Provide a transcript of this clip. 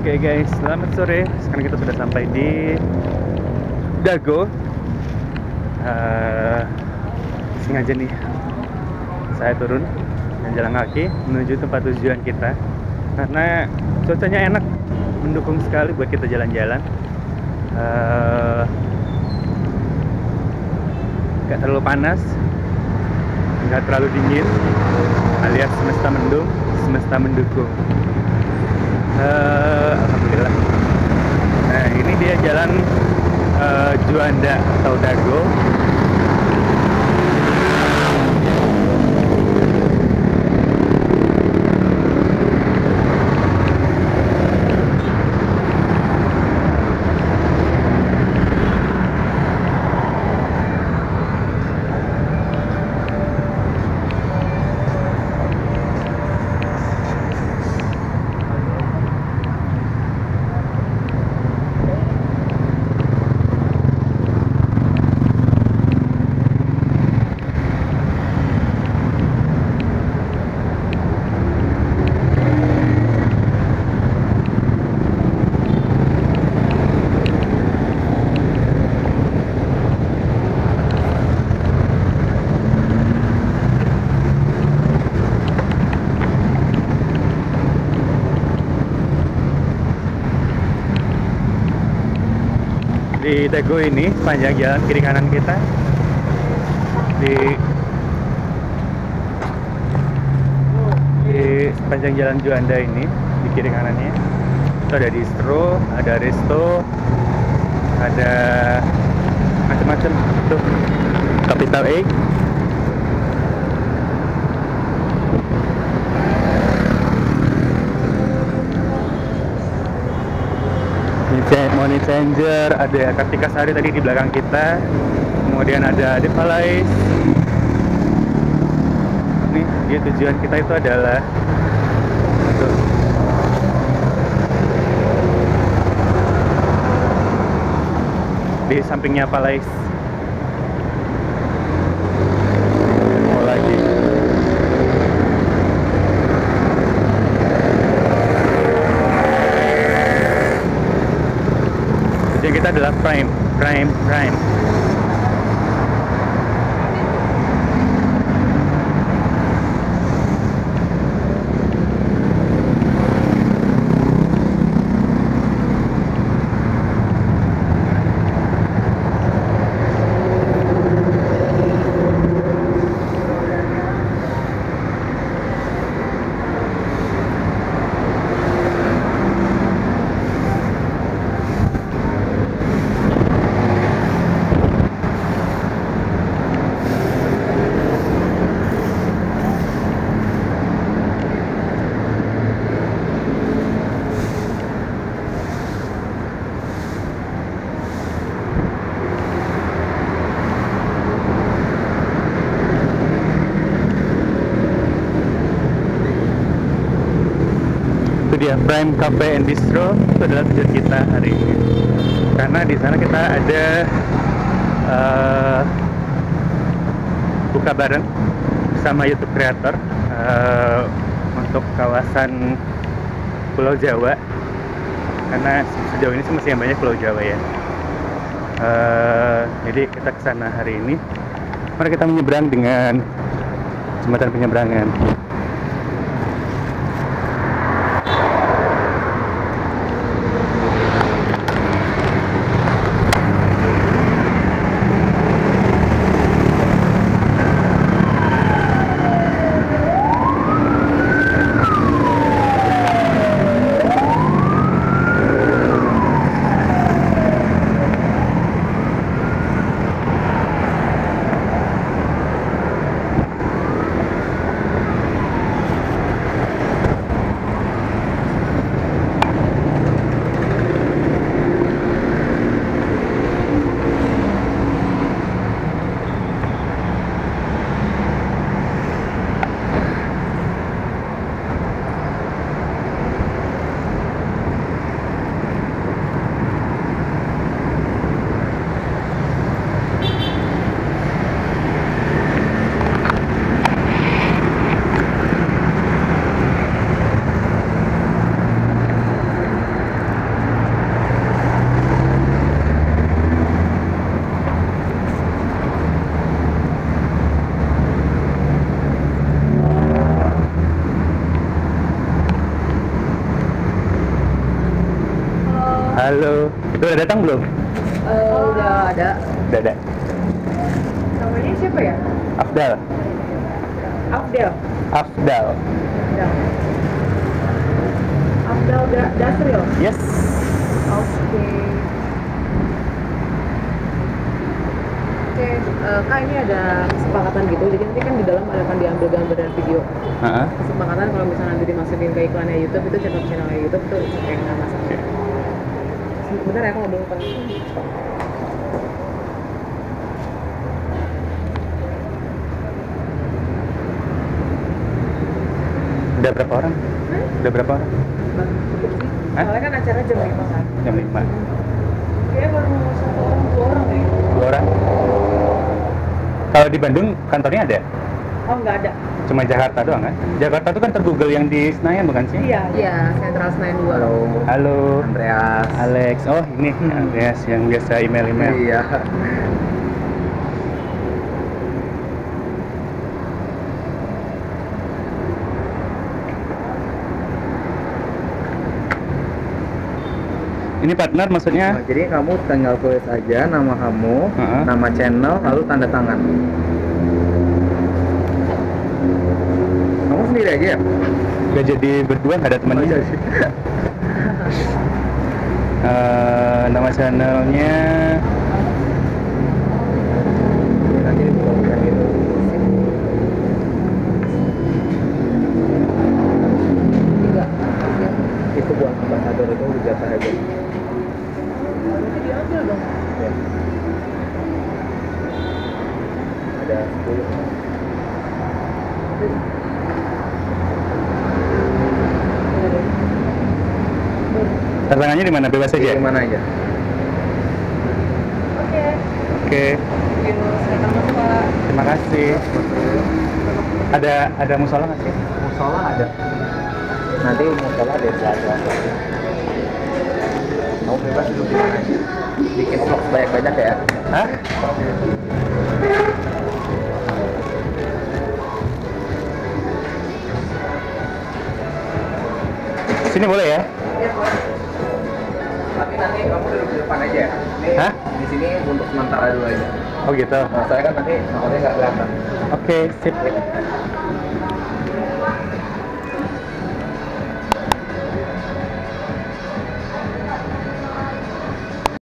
Oke guys, selamat sore. Sekarang kita sudah sampai di Dago. Sengaja nih saya turun dan jalan kaki menuju tempat tujuan kita karena cuacanya enak, mendukung sekali buat kita jalan-jalan. Gak terlalu panas, gak terlalu dingin, alias semesta mendung, semesta mendukung. Alhamdulillah. Nah, ini dia jalan Juanda atau Dago. Di Dago ini sepanjang jalan kiri kanan kita di sepanjang jalan Juanda ini di kiri kanannya itu ada distro, ada resto, ada macam-macam tuh Capital A. Money Changer, ada Kartika Sari tadi di belakang kita, kemudian ada Devalize. Nih, dia tujuan kita itu adalah di sampingnya Palais. Mau lagi. Tujuan kita adalah Prime. Dia Prime Cafe and Bistro itu adalah tujuan kita hari ini karena di sana kita ada buka bareng sama YouTube creator untuk kawasan Pulau Jawa, karena sejauh ini sih masih yang banyak Pulau Jawa ya. Jadi kita ke sana hari ini. Mari kita menyeberang dengan jembatan penyeberangan. Halo, itu udah datang belum? Udah ada. Udah ada. Namanya siapa ya? Afdal. Afdal. Afdal. Afdal Dasril. Yes. Oke. Oke, Kak, ini ada kesepakatan gitu. Jadi nanti kan di dalam akan diambil gambar dan video. Kesepakatan kalau misalnya nanti dimasukin ke iklannya YouTube itu channelnya YouTube tuh kayak nggak masalah. Sebentar ya, aku mau dulu. Udah berapa orang? Udah berapa orang? Cukup sih. Hah? Soalnya kan acara jam 5 kan. Jam 5. Kayaknya baru 1 orang, 2 orang deh. 2 orang? Kalau di Bandung kantornya ada? Oh, nggak ada. Cuma Jakarta doang kan? Jakarta tuh kan tergoogle yang di Senayan bukan sih? Iya, Sentral Senayan 2. Halo. Andreas. Alex. Oh, ini Andreas yang biasa email-email. Iya. Ini partner maksudnya? Nah, jadi kamu tinggal tulis aja nama kamu, nama channel, lalu tanda tangan. Kamu sendiri aja ya? Gak jadi berdua, gak ada temannya. Oh, iya. Nama channelnya Nanti dibuka gitu. Itu buat ambasador itu jatah aja. Nanti diambil dong. Ya. Ada 10. tantangannya di mana? Bebas aja. Di mana aja? Oke. Oke. Yuk, silakan masuk, Pak. Terima kasih. Ada musola nggak sih? Musola ada. Nanti musola ada di sebelah. Kamu bebas duduk di mana aja. Bikin vlog banyak-banyak ya. Hah? Sini boleh ya? Tapi nanti kamu duduk di depan aja ya. Hah? Di sini untuk sementara dulu aja. Oh gitu. Nah, saya kan nanti namanya nggak kelihatan. Oke, sip.